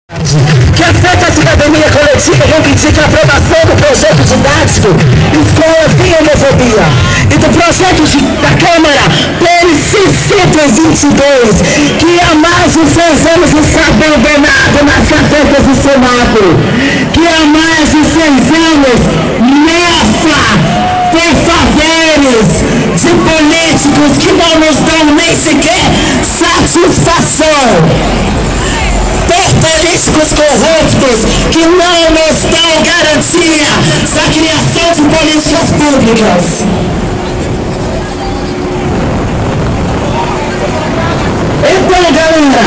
Que afeta a cidadania coletiva reivindica a aprovação do projeto didático Escolas sem Homofobia e do projeto da Câmara PLC 122, que há mais de 6 anos está abandonado nas carpetas do Senado, que há mais de 6 anos nessa por favores de políticos que não nos dão nem sequer satisfação, por políticos corruptos que não nos dão garantia da criação de políticas públicas. Então, galera,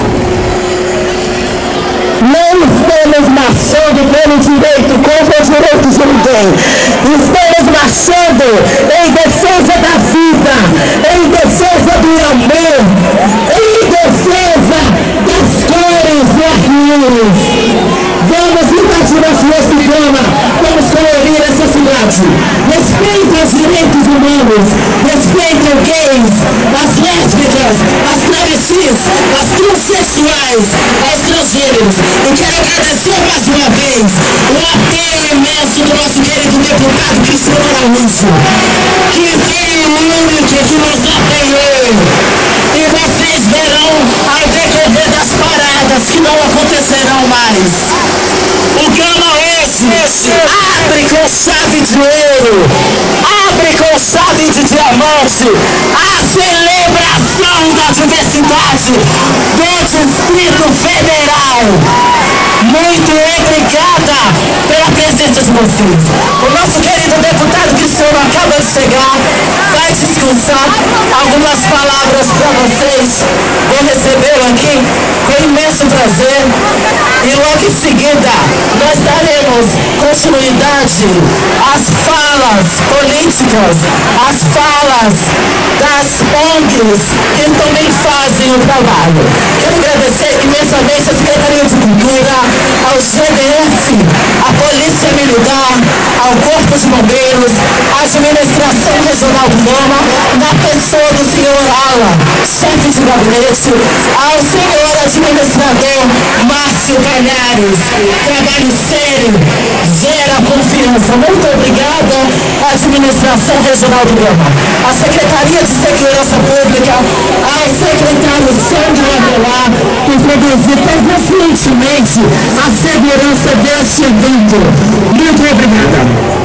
não estamos marchando pelo direito contra os direitos de ninguém. Estamos marchando em defesa da vida, em defesa do amor, em defesa das cores e arco-íris. Vamos invadir as ruas de Gama, vamos colorir essa cidade. Respeitem os direitos humanos, respeitem os gays, as lésbicas, as travestis, as transexuais, as transgêneros. Eu quero agradecer mais uma vez o apelo imenso do nosso querido deputado Cristiano Araújo, que veio único, que nos apoiou. E vocês verão ao decorrer das paradas que não acontecerão mais. O Gama hoje abre com chave de ouro, abre com chave de diamante a celebração da diversidade do Distrito Federal. Muito obrigada pela presença de vocês. O nosso querido deputado Cristiano acaba de chegar, vai discursar algumas palavras para vocês. Vou recebê-lo aqui com imenso prazer e logo em seguida nós daremos continuidade às falas políticas, às falas das ONGs que também fazem o trabalho. Quero agradecer imensamente a Secretaria de Cultura, ao GDF, à Polícia Militar, ao Corpo de Bombeiros, à Administração Regional do Gama, na pessoa do senhor Ala, chefe de gabinete, ao senhor administrador Márcio Palhares. Trabalho sério, gera confiança. Muito obrigada à Administração Regional do Gama, à Secretaria de Segurança Pública, ao secretário Sandro Avelar, que produziu tão conscientemente a segurança deste evento. Muito obrigada.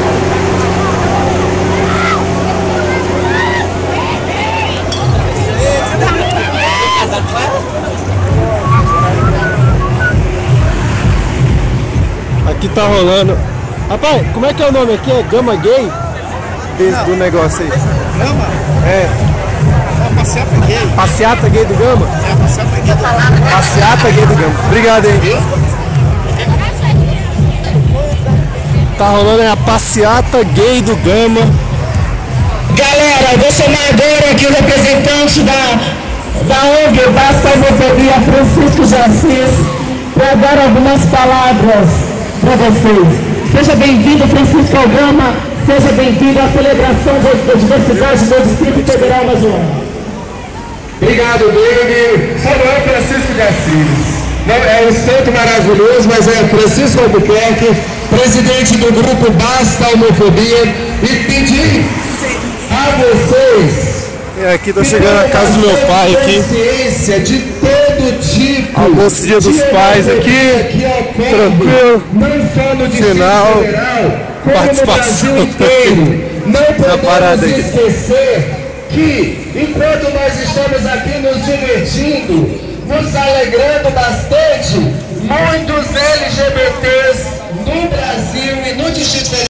Aqui tá rolando. Rapaz, como é que é o nome aqui? É Gama Gay? Do negócio aí. Gama? É. Passeata Gay. Passeata Gay do Gama? É, Passeata Gay do Gama. Passeata Gay do Gama. Obrigado, hein? Tá rolando a Passeata Gay do Gama. Galera, vou chamar agora aqui o representante da ONG Basta a Homofobia, Francisco Jacis, para dar algumas palavras para vocês. Seja bem-vindo, Francisco ao Gama, seja bem-vindo à celebração da diversidade do Distrito Federal mais um ano. Obrigado, David. Só não é Francisco Jacis. Não, é um santo maravilhoso, mas é Francisco Albuquerque, presidente do grupo Basta a Homofobia, e pedir a vocês... Aqui tô chegando na casa do meu pai aqui. De todo tipo. Almoço Dia dos Pais aqui. Tranquilo. Não só no Distrito Final. Federal, como Participação no Brasil inteiro. Não na parada podemos aqui. esquecer que, enquanto nós estamos aqui nos divertindo, nos alegrando bastante, muitos LGBTs no Brasil e no Distrito Federal